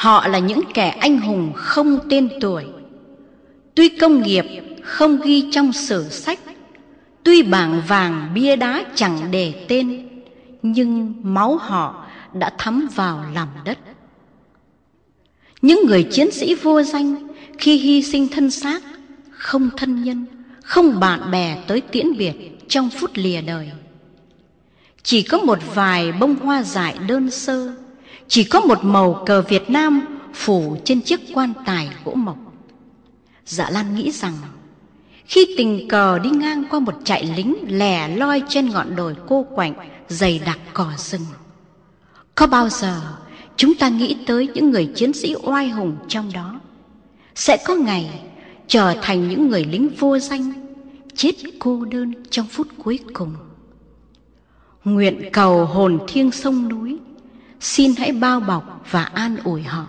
Họ là những kẻ anh hùng không tên tuổi. Tuy công nghiệp không ghi trong sử sách, tuy bảng vàng bia đá chẳng để tên, nhưng máu họ đã thấm vào lòng đất. Những người chiến sĩ vô danh khi hy sinh thân xác, không thân nhân, không bạn bè tới tiễn biệt trong phút lìa đời. Chỉ có một vài bông hoa dại đơn sơ, chỉ có một màu cờ Việt Nam phủ trên chiếc quan tài gỗ mộc. Dạ Lan nghĩ rằng khi tình cờ đi ngang qua một trại lính lẻ loi trên ngọn đồi cô quạnh dày đặc cỏ rừng, có bao giờ chúng ta nghĩ tới những người chiến sĩ oai hùng trong đó sẽ có ngày trở thành những người lính vô danh, chết cô đơn trong phút cuối cùng? Nguyện cầu hồn thiêng sông núi, xin hãy bao bọc và an ủi họ.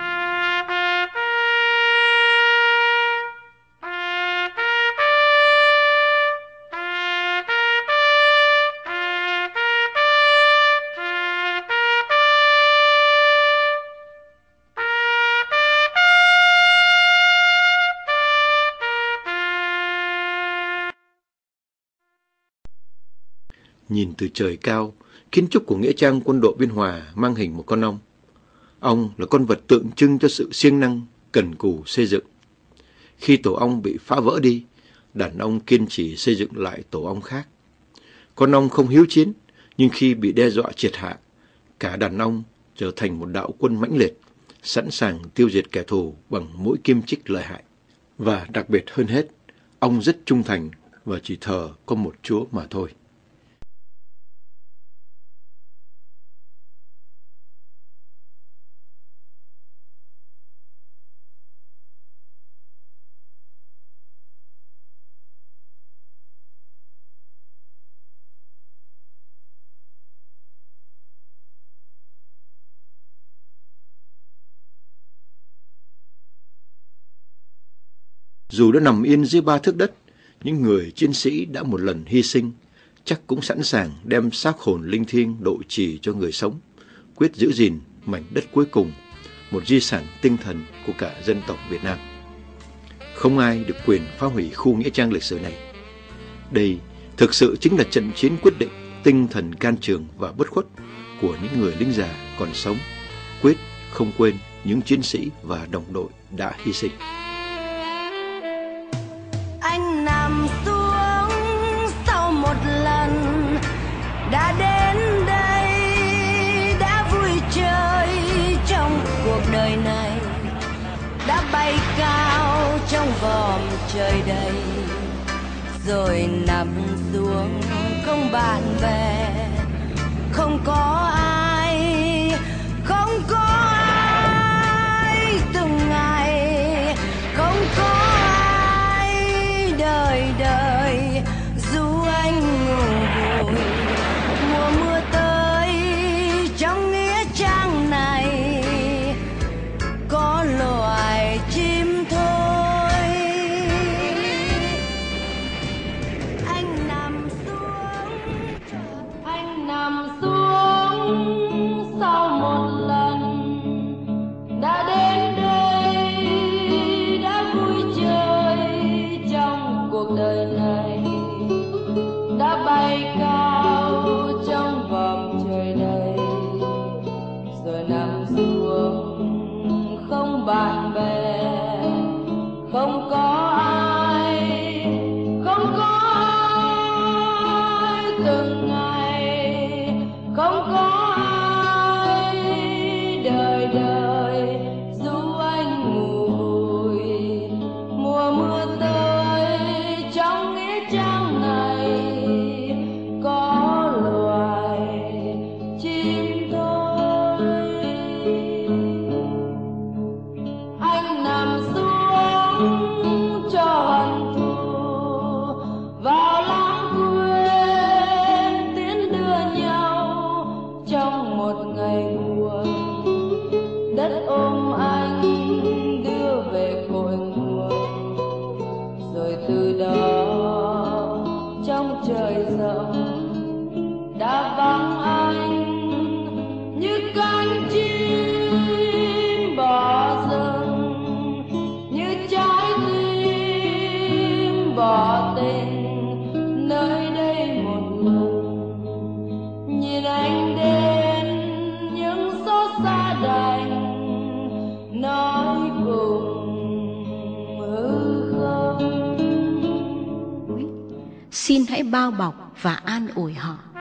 Nhìn từ trời cao, kiến trúc của nghĩa trang Quân đội Biên Hòa mang hình một con ong. Ong là con vật tượng trưng cho sự siêng năng, cần cù xây dựng. Khi tổ ong bị phá vỡ đi, đàn ong kiên trì xây dựng lại tổ ong khác. Con ong không hiếu chiến, nhưng khi bị đe dọa triệt hạ, cả đàn ong trở thành một đạo quân mãnh liệt, sẵn sàng tiêu diệt kẻ thù bằng mũi kim chích lợi hại. Và đặc biệt hơn hết, ong rất trung thành và chỉ thờ có một Chúa mà thôi. Dù đã nằm yên dưới 3 thước đất, những người chiến sĩ đã một lần hy sinh, chắc cũng sẵn sàng đem xác hồn linh thiêng độ trì cho người sống, quyết giữ gìn mảnh đất cuối cùng, một di sản tinh thần của cả dân tộc Việt Nam. Không ai được quyền phá hủy khu nghĩa trang lịch sử này. Đây thực sự chính là trận chiến quyết định tinh thần can trường và bất khuất của những người lính già còn sống, quyết không quên những chiến sĩ và đồng đội đã hy sinh. Anh nằm xuống sau một lần đã đến đây, đã vui chơi trong cuộc đời này, đã bay cao trong vòm trời đầy, rồi nằm xuống không bạn bè, không có ai, không có ai từng ngày, không có đời đời dù anh ngủ vùi. Mùa mưa tới trong nghĩa trang này có loài chim thôi. Anh nằm xuống sau một lần đã đến đây, đã vui chơi trong cuộc đời này, đã bay cao trong vòm trời đầy, rồi nằm xuống không bạn bè, không có ai, không có ai từng ngày, không có ai đời đời dù anh ngủ vùi. Mùa mưa tới trong nghĩa trang này có loài chim thôi. Anh nằm xuống cho hận thù vào lãng quên, tiến đưa nhau trong hãy bao bọc và an ủi họ.